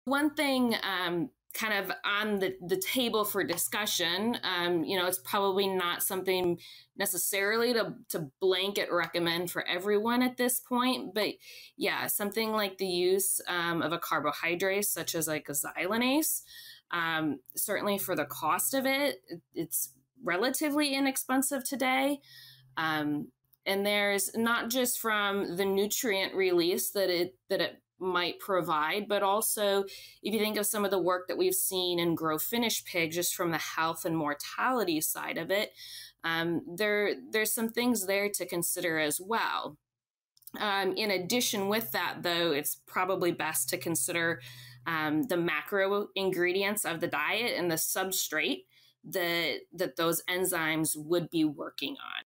One thing kind of on the table for discussion, it's probably not something necessarily to blanket recommend for everyone at this point, but yeah, something like the use of a carbohydrate such as like a xylanase, certainly for the cost of it, it's relatively inexpensive today. And there's not just from the nutrient release that it might provide, but also if you think of some of the work that we've seen in grow finish pig, just from the health and mortality side of it, there's some things there to consider as well. In addition with that, though, it's probably best to consider the macro ingredients of the diet and the substrate that those enzymes would be working on.